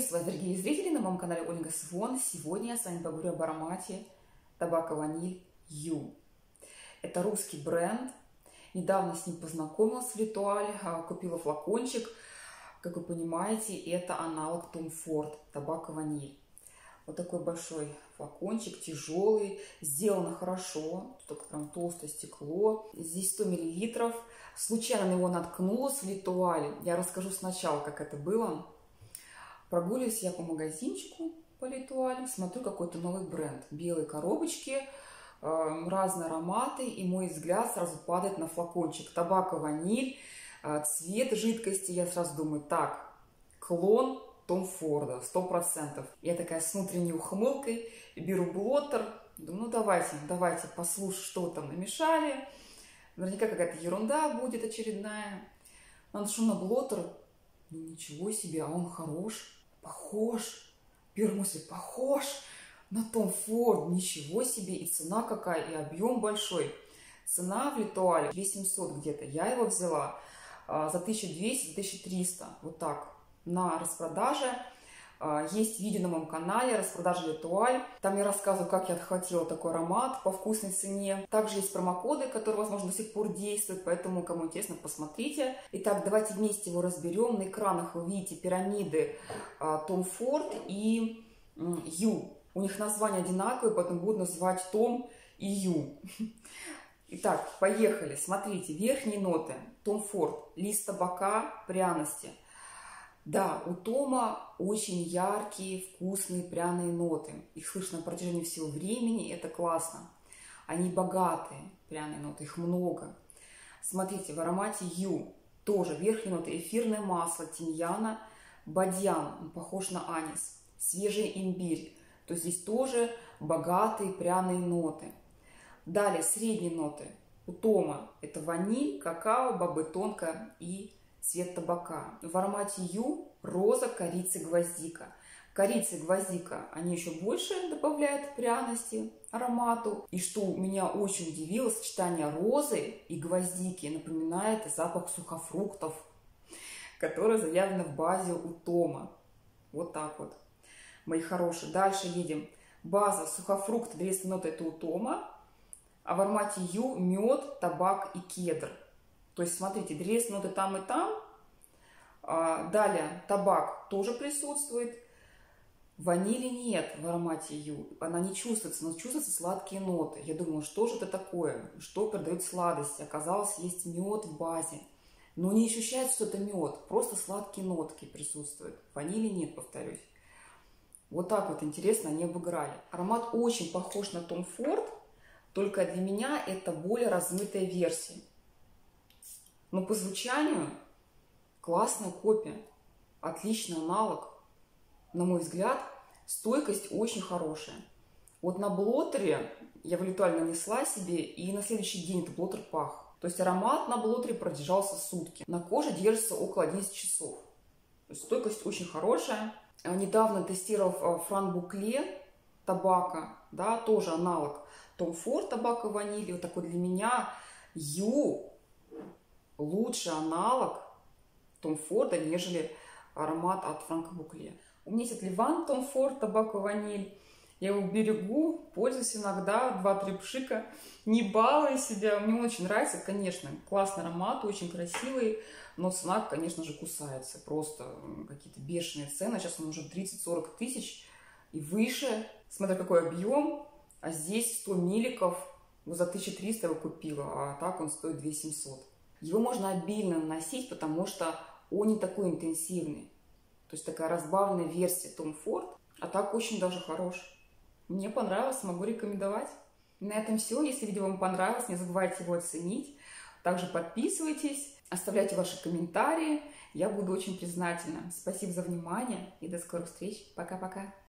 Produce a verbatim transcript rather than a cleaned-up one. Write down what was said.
Приветствую вас, дорогие зрители, на моем канале Ольга Свон. Сегодня я с вами поговорю об аромате Tobacco Vanille You. Это русский бренд. Недавно с ним познакомилась в L'Etoile, купила флакончик. Как вы понимаете, это аналог Tom Ford Tobacco Vanille. Вот такой большой флакончик, тяжелый, сделано хорошо, тут прям толстое стекло. Здесь сто миллилитров. Случайно на него наткнулась в L'Etoile. Я расскажу сначала, как это было. Прогуливаюсь я по магазинчику по L'Etoile, смотрю какой-то новый бренд. Белые коробочки, разные ароматы, и мой взгляд сразу падает на флакончик. Tobacco Vanille, цвет жидкости. Я сразу думаю, так, клон Том Форда, сто процентов. Я такая с внутренней ухмылкой беру блоттер. Думаю, ну давайте, давайте послушаю, что там намешали. Наверняка какая-то ерунда будет очередная. Наношу на блоттер. Ну ничего себе, а он хорош. Похож. Первая мысль, похож на Том Форд. Ничего себе. И цена какая, и объем большой. Цена в L'Etoile две тысячи семьсот где-то. Я его взяла а, за тысячу двести — тысячу триста. Вот так. На распродаже. Есть видео на моем канале распродажа L'Etoile. Там я рассказываю, как я отхватила такой аромат по вкусной цене. Также есть промокоды, которые, возможно, до сих пор действуют, поэтому, кому интересно, посмотрите. Итак, давайте вместе его разберем. На экранах вы видите пирамиды Tom Ford и You. У них названия одинаковые, поэтому буду называть Tom и You. Итак, поехали. Смотрите, верхние ноты. Tom Ford, лист табака, пряности. Да, у Тома очень яркие, вкусные, пряные ноты. Их слышно на протяжении всего времени, это классно. Они богатые, пряные ноты, их много. Смотрите, в аромате You тоже верхние ноты: эфирное масло, тимьяна, бадьян, он похож на анис, свежий имбирь. То есть здесь тоже богатые, пряные ноты. Далее средние ноты у Тома это ваниль, какао, бобы тонко и цвет табака. В аромате You роза, корица, гвоздика. Корица и гвоздика, они еще больше добавляют пряности аромату. И что меня очень удивило, сочетание розы и гвоздики напоминает запах сухофруктов, который заявлен в базе у Тома. Вот так вот, мои хорошие. Дальше едем. База, сухофрукты, древесные ноты — это у Тома. А в аромате You мед, табак и кедр. То есть, смотрите, древесные ноты там и там. Далее табак тоже присутствует. Ванили нет в аромате You. Она не чувствуется, но чувствуются сладкие ноты. Я думала, что же это такое? Что придает сладости? Оказалось, есть мед в базе. Но не ощущается, что это мед. Просто сладкие нотки присутствуют. Ванили нет, повторюсь. Вот так вот интересно они обыграли. Аромат очень похож на Tom Ford, только для меня это более размытая версия. Но по звучанию классная копия, отличный аналог. На мой взгляд, стойкость очень хорошая. Вот на блоттере я в L'Etoile нанесла себе, и на следующий день этот блоттер пах. То есть аромат на блоттере продержался сутки. На коже держится около одиннадцати часов. То есть стойкость очень хорошая. Недавно тестировал Franck Bouclet табака, да, тоже аналог Tom Ford Tobacco Vanille. Вот такой для меня You лучший аналог Том Форда, нежели аромат от Franck Bouclet. У меня есть Ливан Tom Ford Tobacco Vanille. Я его берегу, пользуюсь иногда, два-три пшика, не балуя себя. Мне он очень нравится, конечно, классный аромат, очень красивый, но цена, конечно же, кусается. Просто какие-то бешеные цены. Сейчас он уже тридцать-сорок тысяч и выше. Смотря какой объем. А здесь сто милликов за тысячу триста его купила, а так он стоит две тысячи семьсот. Его можно обильно наносить, потому что он не такой интенсивный. То есть такая разбавленная версия Tom Ford, а так очень даже хорош. Мне понравилось, могу рекомендовать. На этом все. Если видео вам понравилось, не забывайте его оценить. Также подписывайтесь, оставляйте ваши комментарии. Я буду очень признательна. Спасибо за внимание и до скорых встреч. Пока-пока.